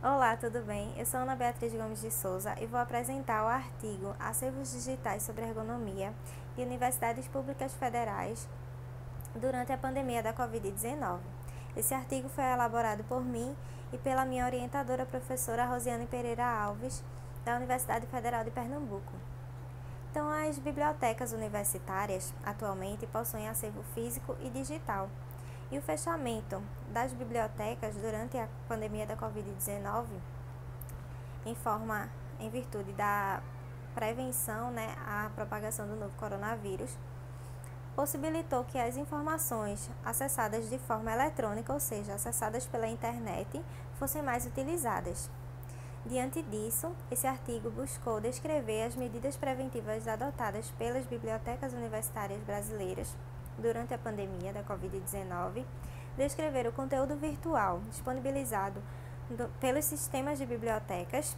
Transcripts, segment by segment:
Olá, tudo bem? Eu sou Ana Beatriz Gomes de Souza e vou apresentar o artigo Acervos Digitais sobre Ergonomia de Universidades Públicas Federais durante a pandemia da Covid-19. Esse artigo foi elaborado por mim e pela minha orientadora, professora Rosiane Pereira Alves, da Universidade Federal de Pernambuco. Então, as bibliotecas universitárias atualmente possuem acervo físico e digital. E o fechamento das bibliotecas durante a pandemia da Covid-19, em virtude da prevenção à propagação do novo coronavírus, possibilitou que as informações acessadas de forma eletrônica, ou seja, acessadas pela internet, fossem mais utilizadas. Diante disso, esse artigo buscou descrever as medidas preventivas adotadas pelas bibliotecas universitárias brasileiras durante a pandemia da Covid-19, descrever o conteúdo virtual disponibilizado pelos sistemas de bibliotecas,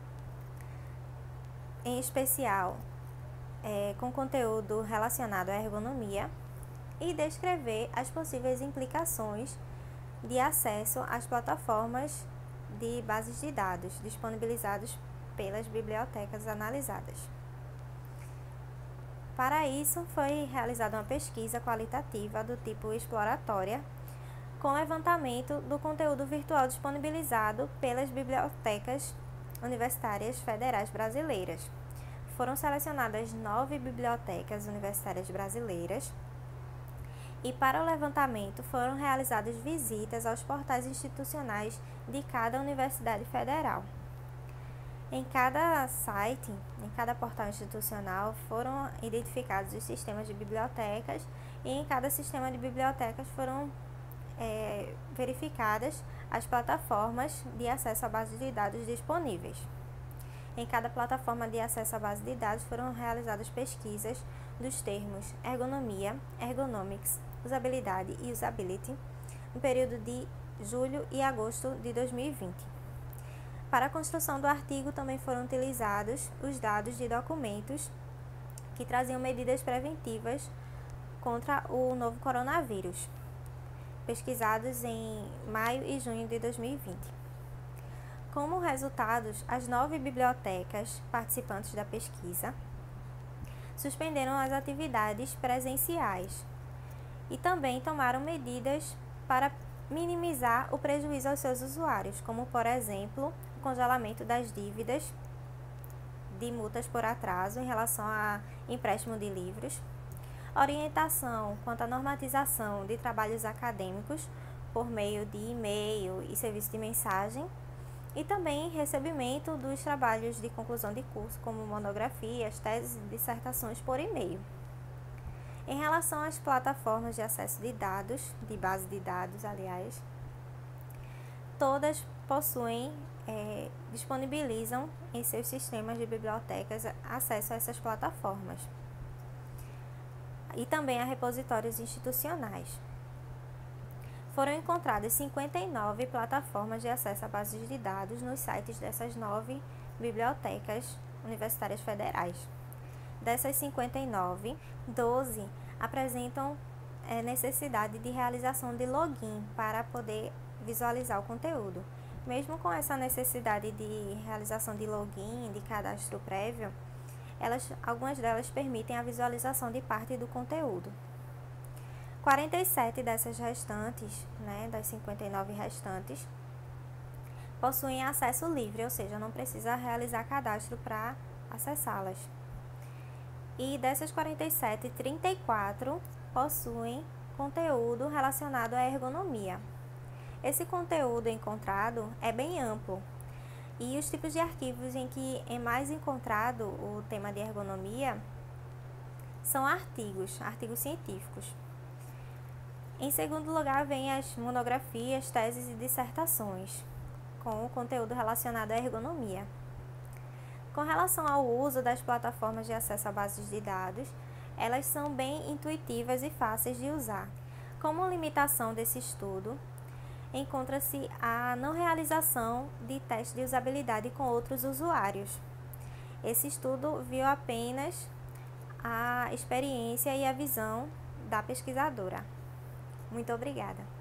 em especial com conteúdo relacionado à ergonomia, e descrever as possíveis implicações de acesso às plataformas de bases de dados disponibilizados pelas bibliotecas analisadas. Para isso, foi realizada uma pesquisa qualitativa do tipo exploratória, com levantamento do conteúdo virtual disponibilizado pelas bibliotecas universitárias federais brasileiras. Foram selecionadas 9 bibliotecas universitárias brasileiras e, para o levantamento, foram realizadas visitas aos portais institucionais de cada universidade federal. Em cada site, em cada portal institucional, foram identificados os sistemas de bibliotecas e em cada sistema de bibliotecas foram verificadas as plataformas de acesso à base de dados disponíveis. Em cada plataforma de acesso à base de dados foram realizadas pesquisas dos termos ergonomia, ergonomics, usabilidade e usability no período de julho e agosto de 2020. Para a construção do artigo também foram utilizados os dados de documentos que traziam medidas preventivas contra o novo coronavírus, pesquisados em maio e junho de 2020. Como resultados, as 9 bibliotecas participantes da pesquisa suspenderam as atividades presenciais e também tomaram medidas para minimizar o prejuízo aos seus usuários, como, por exemplo, o congelamento das dívidas de multas por atraso em relação a empréstimo de livros, orientação quanto à normatização de trabalhos acadêmicos por meio de e-mail e serviço de mensagem, e também recebimento dos trabalhos de conclusão de curso, como monografias, teses e dissertações por e-mail. Em relação às plataformas de acesso de dados, de base de dados, aliás, todas disponibilizam em seus sistemas de bibliotecas acesso a essas plataformas e também a repositórios institucionais. Foram encontradas 59 plataformas de acesso a bases de dados nos sites dessas 9 bibliotecas universitárias federais. Dessas 59, 12 apresentam necessidade de realização de login para poder visualizar o conteúdo. Mesmo com essa necessidade de realização de login, de cadastro prévio, algumas delas permitem a visualização de parte do conteúdo. 47 dessas restantes, das 59 restantes, possuem acesso livre, ou seja, não precisa realizar cadastro para acessá-las. E dessas 47, 34 possuem conteúdo relacionado à ergonomia. Esse conteúdo encontrado é bem amplo, e os tipos de arquivos em que é mais encontrado o tema de ergonomia são artigos científicos. Em segundo lugar, vem as monografias, teses e dissertações, com o conteúdo relacionado à ergonomia. Com relação ao uso das plataformas de acesso a bases de dados, elas são bem intuitivas e fáceis de usar. Como limitação desse estudo, encontra-se a não realização de teste de usabilidade com outros usuários. Esse estudo viu apenas a experiência e a visão da pesquisadora. Muito obrigada.